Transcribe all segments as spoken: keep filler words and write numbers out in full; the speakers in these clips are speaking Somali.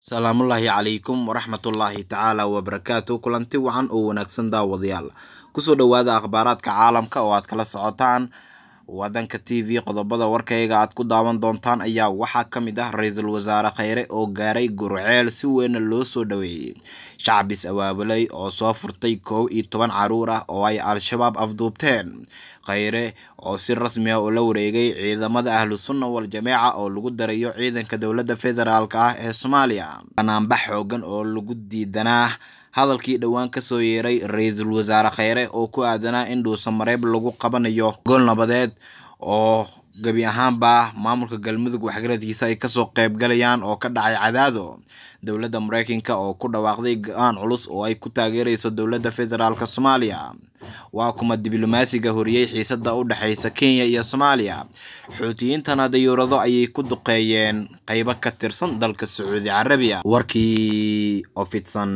Salaamullaahi calaykum waraxmatullaahi tacaala wabarakaatu. Kulanti wacan oo wanaagsan daawadayaal. Kusoo dhawaada akhbaaraadka caalamka oo aad kala socotaan wadanka T V. Qodobada warkayga aad ku daawan doontaan ayaa waxaa ka mid ah Ra'iisul Wasaare Khayre oo gaaray Gurceel si weyn loo soo dhaweeyay. Shacabis abaabulay oo soo furtay kow iyo toban caruur ah oo ay Al-Shabaab afduubteen. Khayre oo si rasmi ah ula wareegay ciidamada Ahlus Sunnah wal Jamaaca oo lagu darayo ciidanka dowladda federaalka ah ee Soomaaliya. Banaanbax xoogan oo lagu diidanaa hadalkii dhawaan ka soo yeeray Ra'iisul Wasaare Khayre oo ku aadanaa in dhuusamareeb lagu qabanayo gol nabadeed oo gabi ahaanba maamulka Galmudug waxgaradkiisa ay kasoo qayb galayaan oo ka dhacay Cadaado. Dowladda Mareykanka oo ku dhawaaqday go'aan culus oo ay ku taageerayso dowladda federaalka Soomaaliya. Waa kuma diblomaasiga horiyay xiisadda u dhaxaysa Kenya iyo Soomaaliya. Xuutiyiintana dayuurado ayay ku duqeeyeen qaybo ka tirsan dalka Sacuudi Carabiya. Warkii oo fidsan.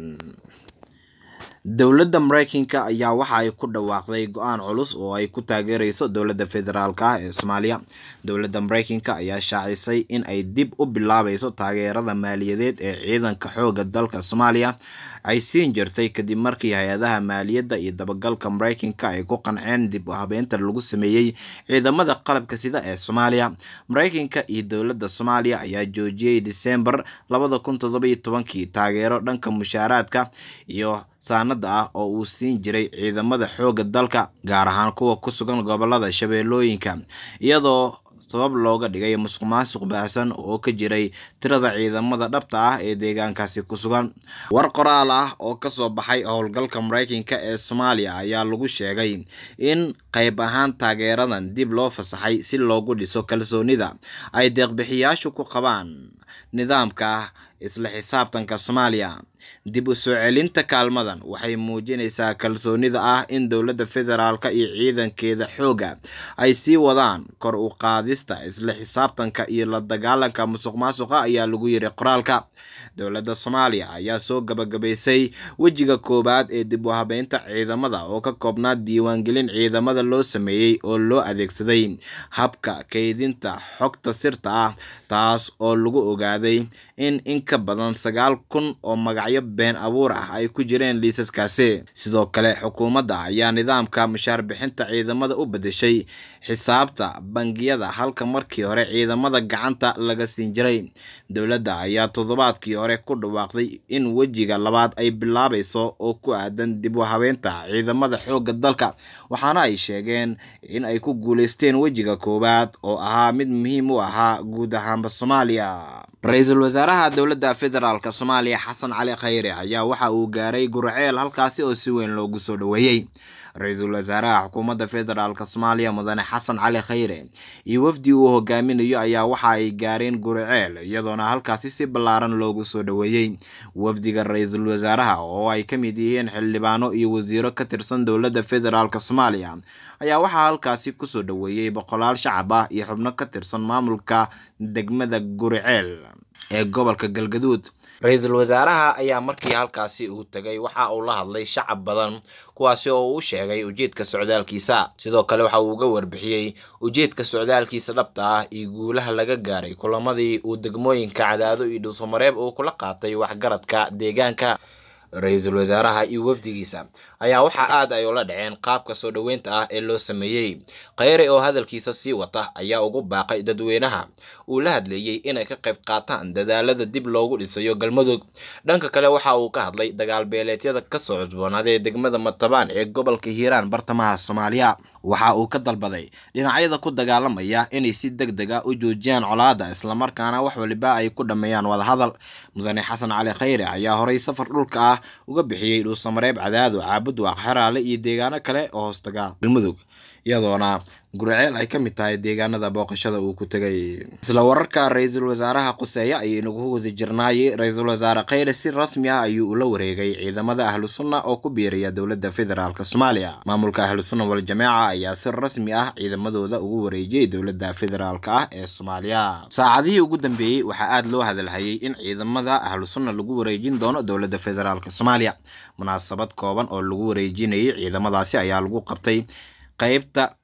Dowladda Mareykanka ayaa waxa ay ku dhawaaqday go'aan culus oo ay ku taageerayso dowladda federaalka ah ee Soomaaliya. Dowladda Mareykanka ayaa shaacisay in ay dib u bilaabayso taageerada maaliyadeed ee ciidanka xoogga dalka Soomaaliya ay siin jirtay kadib markii hay'adaha maaliyadda iyo dabagalka Mareykanka ay ku qanceen dib u habeynta lagu sameeyay ciidamada qalabka sida ee Soomaaliya. Mareykanka iyo dowladda Soomaaliya ayaa joojiyay December laba kun toddoba iyo toban taageero dhanka mushaaraadka iyo saanada ah oo uu siin jiray ciidamada xoogga dalka, gaar ahaan kuwa ku sugan gobolada Shabeellooyinka, iyadoo sabab looga dhigay musuqmaasuq baahsan oo ka jiray tirada ciidamada dhabta ah ee deegaankaasi ku sugan. War qoraal ah oo ka soo baxay howlgalka Mareykanka ee Soomaaliya ayaa lagu sheegay in qayb ahaan taageeradan dib loo fasaxay si loogu dhiso kalsoonida ay deeq-bixiyaashu ku qabaan nidaamka isla xisaabtanka Soomaaliya. Dib u soo celinta kaalmadan waxay muujinaysaa kalsoonida ah in dowladda federaalka iyo ciidankeeda xoogga ay sii wadaan kor u qaadista isla xisaabtanka iyo la dagaalanka musuqmaasuqa ayaa lagu yiri qoraalka. Dowladda Soomaaliya ayaa soo gabagabaysay wejiga koowaad ee dib u habeynta ciidamada oo ka koobnaa diiwaangelin ciidamada loo sameeyay oo loo adeegsaday habka kaydinta xogta sirta ah, taas oo lagu ogaaday in in ka badan sagaal kun oo magacyo been abuur ah ay ku jireen liisaskaasi. Sidoo kale xukuumadda ayaa nidaamka mushaar bixinta ciidamada u bedeshay xisaabta bangiyada halka markii hore ciidamada gacanta laga siin jiray. Dowladda ayaa toddobaadkii hore ku dhawaaqday in wejiga labaad ay bilaabayso oo ku aadan dib u habeynta ciidamada xoogga dalka, waxaana ay sheegeen in ay ku guuleysteen wejiga koowaad oo ahaa mid muhiim u ahaa guud ahaanba Soomaaliya. Ra'iisul Wasaaraha dowladda federaalka Soomaaliya Xasan Cali Khayre ayaa waxa uu gaaray Gurceel halkaasi oo si weyn loogu soo dhaweeyay. Ra'iisul Wasaaraha xukuumadda federaalka Soomaaliya Mudane Xasan Cali Khayre iyo wafdi uu hogaaminayo ayaa waxa ay gaareen Gurceel iyadoona halkaasi si ballaaran loogu soo dhaweeyay. Wafdiga Ra'iisul Wasaaraha oo ay ka mid yihiin xildhibaano iyo wasiiro ka tirsan dowladda federaalka Soomaaliya ayaa waxaa halkaasi ku soo dhaweeyay boqolaal shacab ah iyo xubno ka tirsan maamulka degmada Gurceel ee gobolka Galgaduud. Ra'iisul Wasaaraha ayaa markii halkaasi uu tagay waxa uu la hadlay shacab badan kuwaasi oo uu sheegay ujeedka socdaalkiisa. Sidoo kale waxa uu uga warbixiyay ujeedka socdaalkiisa dhabta ah iyo guulaha laga gaaray kulamadii uu degmooyinka Cadaado iyo Dhuusamareeb uu kula qaatay waxgaradka deegaanka. Ra'iisul Wasaaraha iyo wafdigiisa ayaa waxa aad ay ula dhaceen qaabka soo dhaweynta ah ee loo sameeyay. Khayre oo hadalkiisa sii wata ayaa ugu baaqay dadweynaha uu la hadlayay inay ka qayb qaataan dadaalada dib loogu dhisayo Galmudug. Dhanka kale waxa uu ka hadlay dagaal beeleedyada ka soo cusboonaaday degmada Matabaan ee gobolka Hiiraan bartamaha Soomaaliya. Waxa uu ka dalbaday dhinacyada ku dagaalamaya inay si degdeg ah u joojiyaan colaadda isla markaana wax waliba ay ku dhameeyaan wada hadal. Mudane Xasan Cali Khayre ayaa horay safar dhulka ah uga bixiyay Dhuusamareeb, Cadaado, Caabud, Xeraale iyo deegaano kale oo hoostaga Galmudug, iyadoona Gurceel ay ka mid tahay deegaanada booqashada uu ku tagay. Isla wararka Ra'iisul Wasaaraha Quseeya ayay nagu wada jirnaayay. Ra'iisul Wasaare Khayre si rasmi ah ayuu ula wareegay ciidamada Ahlus Sunnah oo ku biiraya dowladda federaalka Soomaaliya. Maamulka Ahlus Sunnah wal Jamaaca ayaa si rasmi ah ciidamadooda ugu wareejiyay dowladda federaalka ah ee Soomaaliya. Saacadihii ugu dambeeyay waxa aad loo hadalhayay in ciidamada Ahlus Sunnah lagu wareejin doono dowladda federaalka Soomaaliya. Munaasabad kooban oo lagu wareejinayay ciidamadaasi ayaa lagu qabtay qaybta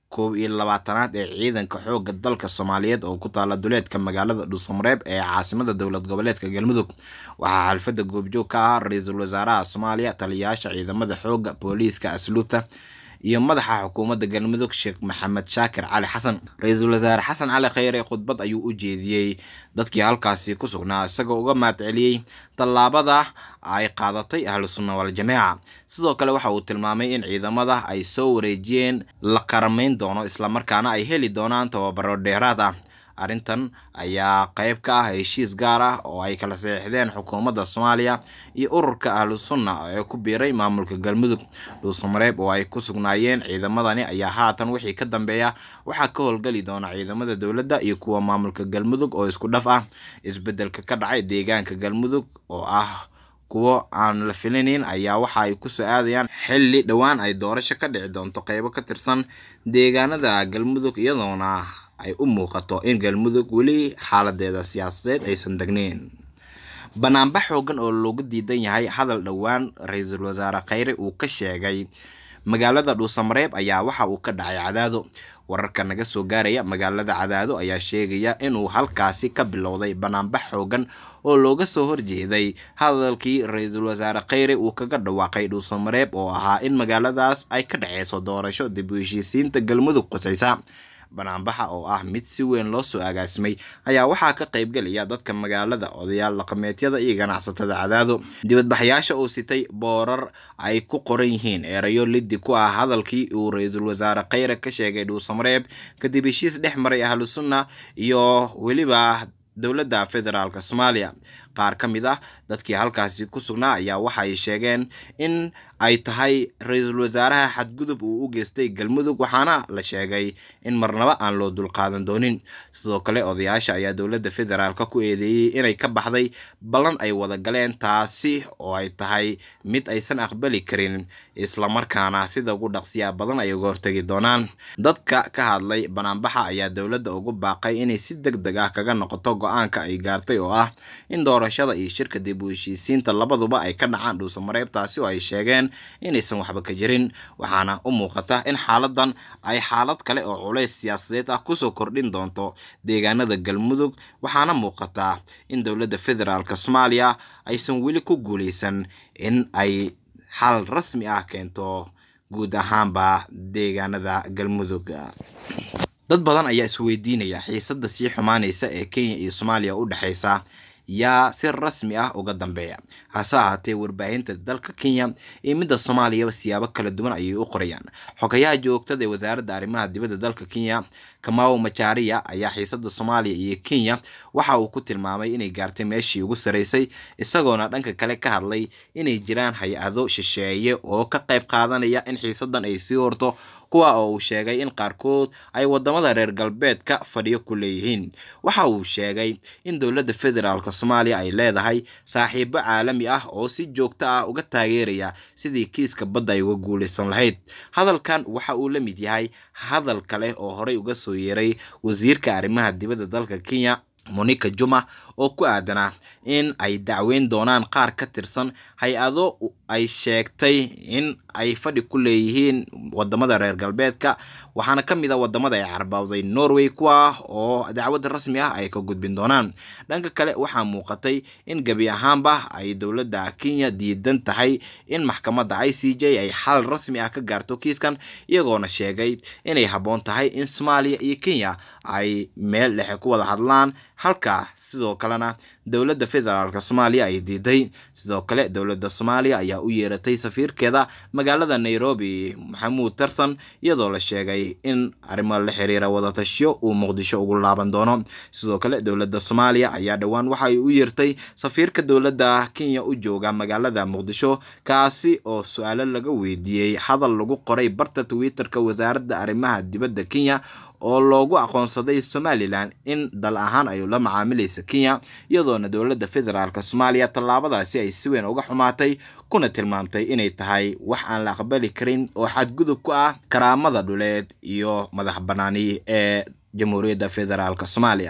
koob iyo labaatanaad ee ciidanka xoogga dalka Soomaaliyeed oo ku taala duleedka magaalada Dhuusamareeb ee caasimada dowlad goboleedka Galmudug. Waxaa xalfada goobjoog ka ah ra'iisul wasaaraha Soomaaliya, taliyayaasha ciidamada xoogga, booliiska, asluubta iyo madaxa xukuumadda Galmudug Sheekh Maxamed Shaakir Cali Xasan. Ra'iisul wasaare Xasan Cali Khayre khudbad ayuu u jeediyay dadkii halkaasi ku sugnaa isagoo uga mahadceliyay tallaabada ay qaadatay Ahlus Sunna wal Jamaaca. Sidoo kale waxa uu tilmaamay in ciidamada ay soo wareejiyeen la qaramayn doono isla markaana ay heli doonaan tababaro dheeraad ah. Arrintan ayaa qayb ka ah heshiis gaar ah oo ay kala saxiixdeen xukuumadda Soomaaliya iyo ururka Ahlus Sunna ee ku biiray maamulka Galmudug. Dhuusamareeb oo ay ku sugnaayeen ciidamadani ayaa haatan wixii ka dambeeya waxaa ka howlgali doona ciidamada dowladda iyo kuwa maamulka Galmudug oo isku dhaf ah. Isbedelka ka dhacay deegaanka Galmudug oo ah kuwa aan la filayn ayaa waxa ay ku soo aadayaan xilli dhawaan ay doorasho ka dhici doonto qaybo ka tirsan deegaanada Galmudug, iyadoona ay u muuqato in Galmudug weli xaaladeeda siyaasadeed aysan degnayn. Banaanbax xoogan oo looga diidan yahay hadal dhawaan ra'iisul wasaare Khayre uu ka sheegay magaalada Dhuusamareeb ayaa waxa uu ka dhacay Cadaado. Wararka naga soo gaaraya magaalada Cadaado ayaa sheegaya inuu halkaasi ka bilowday banaanbax xoogan oo looga soo horjeeday hadalkii ra'iisul wasaare Khayre uu kaga dhawaaqay Dhuusamareeb oo ahaa in magaaladaas ay ka dhaceyso doorasho dib u heshiisiinta Galmudug qusaysa. Banaanbaxa oo ah mid si weyn loo soo agaasimay ayaa waxaa ka qayb galaya dadka magaalada, odayaal dhaqameedyada iyo ganacsatada Cadaado. Dibadbaxayaasha oo sitay boorar ay ku qoran yihiin erayo liddi ku ah hadalkii uu ra'iisul wasaare Khayre ka sheegay Dhuusamareeb kadib heshiis dhex maray Ahlus Sunna iyo weliba dowladda federaalka Soomaaliya. Qaar ka mid ah dadkii halkaasi ku sugnaa ayaa waxa ay sheegeen in ay tahay ra'iisul wasaaraha xadgudub uu u geystay Galmudug, waxaana la sheegay in marnaba aan loo dulqaadan doonin. Sidoo kale odayaasha ayaa dowladda federaalka ku eedeeyay inay ka baxday ballan ay wada galeen, taasi oo ay tahay mid aysan aqbali karin isla markaana sida ugu dhaqsiya badan ay uga hortagi doonaan. Dadka ka hadlay banaanbaxa ayaa dowladda ugu baaqay inay si degdeg ah kaga noqoto go'aanka ay gaartay oo ah in doorashada iyo shirka dib u heshiisiinta labaduba ay ka dhacaan Dhuusamareeb, taasi oo ay sheegeen inaysan waxba ka jirin. Waxaana u muuqata in xaaladan ay xaalad kale oo culays siyaasadeed ah kusoo kordhin doonto deegaanada Galmudug, waxaana muuqata in dowladda federaalka Soomaaliya aysan weli ku guuleysan in ay xal rasmi ah keento guud ahaanba deegaanada Galmudug. Dad badan ayaa isweydiinaya xiisadda sii xumaanaysa ee Kenya iyo Soomaaliya u dhaxaysa yaa si rasmi ah uga dambeeya. Hase ahaatee warbaahinta dalka Kenya iyo midda Soomaaliya siyaabo kala duwan ayay u qorayaan. Xogayaha joogtada ee wasaaradda arrimaha dibadda dalka Kenya Kamau Macharia ayaa xiisadda Soomaaliya iyo Kenya waxa uu ku tilmaamay inay gaartay meeshii ugu sareysay, isagoona dhanka kale ka hadlay inay jiraan hay-ado shisheeye oo ka qayb qaadanaya in xiisaddan ay sii horto, kuwa oo uu sheegay in qaarkood ay wadamada reer galbeedka fadhiyo ku leeyihiin. Waxa uu sheegay in dowladda federaalka Soomaaliya ay leedahay saaxiibo caalami ah oo si joogto ah uga taageeraya sidii kiiska badda ay uga guuleysan lahayd. Hadalkan waxa uu la mid yahay hadal kale oo horey uga soo yeeray wasiirka arrimaha dibadda dalka Kenya Monica Juma oo ku aadana in ay dacweyn doonaan qaar ka tirsan hay-ado ay sheegtay in ay fadhi ku leeyihiin wadamada reer galbeedka, waxaana ka mid ah wadamada ay carbawday Norway, kuwa oo dacwad rasmi ah ay ka gudbin doonaan. Dhanka kale waxaa muuqatay in gabi ahaanba ay dowladda Kenya diidan tahay in maxkamadda I C J ay xal rasmi ah ka gaarto kiiskan, iyagoona sheegay inay habboon tahay in Soomaaliya iyo Kenya ay meel dhexe ku wada hadlaan, halka sidoo kalena dowladda federaalka Soomaaliya ay diiday. Sidoo kale dowladda Soomaaliya ayaa u yeeratay safiirkeeda magaalada Nairobi Maxamuud Tarsan, iyadoo la sheegay in arrimo la xiriira wada tashiyo uu Muqdisho ugu laaban doono. Sidoo kale dowladda Soomaaliya ayaa dhawaan waxa ay u yeertay safiirka dowladda Kenya u jooga magaalada Muqdisho, kaasi oo su'aalo laga weydiiyay hadal lagu qoray barta Twitter-ka wasaaradda arrimaha dibadda Kenya oo loogu aqoonsaday Somaliland in dal ahaan ay la macaamilayso Kenya, iyadoona dowladda federaalka Soomaaliya tallaabadaasi ay si weyn uga xumaatay kuna tilmaamtay inay tahay wax aan la aqbali karin oo xadgudub ku ah karaamada dhuleed iyo madax banaani ee Jamhuuriyadda Federaalka Soomaaliya.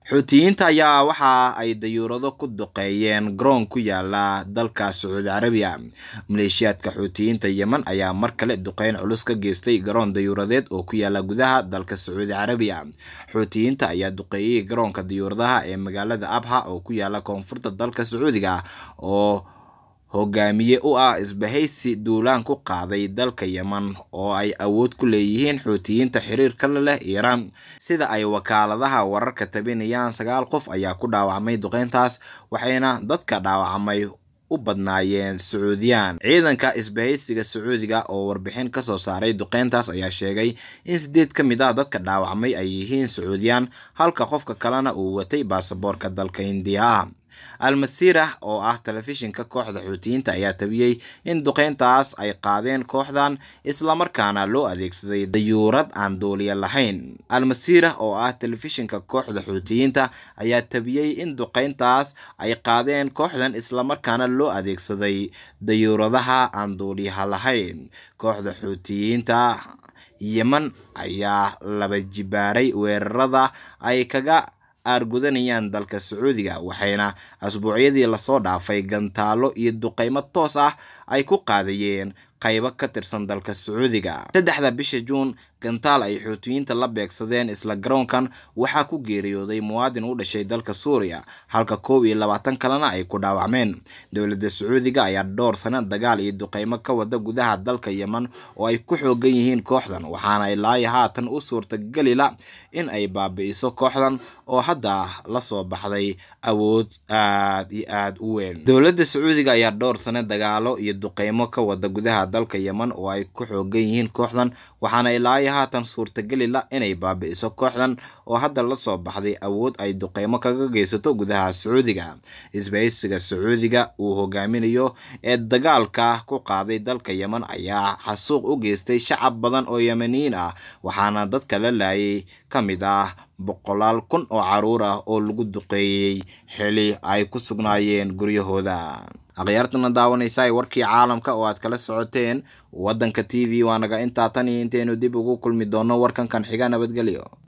Xuutiyiinta ayaa waxa ay dayuurado ku duqeeyeen garoon ku yaala dalka Sacuudi Carabiya. Maleeshiyaadka Xuutiyiinta Yemen ayaa mar kale duqeyn culus ka geystay garoon dayuuradeed oo ku yaala gudaha dalka Sacuudi Carabiya. Xuutiyiinta ayaa duqeeyay garoonka dayuuradaha ee magaalada Abha oo ku yaala koonfurta dalka Sacuudiga oo hogaamiye u ah isbahaysi duulaan ku qaaday dalka Yemen oo ay awood ku leeyihiin Xuutiyiinta xiriirka la leh Iiraan. Sida ay wakaaladaha wararka tabinayaan, sagaal qof ayaa ku dhaawacmay duqeyntaas, waxayna dadka dhaawacmay u badnaayeen Sacuudiyaan. Ciidanka isbahaysiga Sacuudiga oo warbixin ka soo saaray duqeyntaas ayaa sheegay in sideed ka mid ah dadka dhaawacmay ay yihiin Sacuudiyaan, halka qofka kalena uu watay baasaboorka dalka Hindiya. Al-Masirah oo ah telefishinka kooxda Xuutiyiinta ayaa tabiyay in duqeyntaas ay qaadeen kooxdan isla markaana loo adeegsaday dayuurad aan duuliye lahayn. Al-Masirah oo ah telefishinka kooxda Xuutiyiinta ayaa tabiyay in duqeyntaas ay qaadeen kooxdan isla markaana loo adeegsaday dayuuradaha aan duuliyaha lahayn. Kooxda Xuutiyiinta Yemen ayaa laba jibaaray weerarada ay kaga argudanayaan dalka Sacuudiga, waxayna asbuucyadii la soo dhaafay gantaalo iyo duqeymo toos ah ay ku qaadayeen qaybo ka tirsan dalka Sacuudiga. saddexda bisha Juun, gantaal ay Xuutiyiinta la beegsadeen isla garoonkan waxaa ku geeriyooday muwaadin u dhashay dalka Suuriya, halka koob iyo labaatan kalena ay ku dhaawacmeen. Dowladda Sacuudiga ayaa dhowr sano dagaal iyo duqeymo ka wada gudaha dalka Yemen oo ay ku xoogan yihiin kooxdan, waxaana ilaa haatan u suurtagali la in ay baabi'iso kooxdan oo hadda la soo baxday awood aad iyo aad u weyn. Dowladda Sacuudiga ayaa dhowr sano dagaalo iyo duqeymo ka wada gudaha dalka Yemen oo ay ku xoogan yihiin kooxdan, waxaana ilaa haatan suurtagali la inay baabi'iso kooxdan oo hadda la soo baxday awood ay duqeymo kaga geysato gudaha Sacuudiga. Isbahaysiga Sacuudiga uu hogaaminayo ee dagaalka ku qaaday dalka Yemen ayaa xasuuq u geystay shacab badan oo Yemeniyiin ah, waxaana dadka la laayay ka mid ah boqolaal kun oo caruur ah oo lagu duqeeyay xili ay ku sugnaayeen guryahooda. Akhyaartana daawanaysa warkii caalamka oo aad kala socoteen Wadanka T V, waanaga intaa tan iyo inteenu dib ugu kulmi doono warkan kan xiga. Nabadgelyo.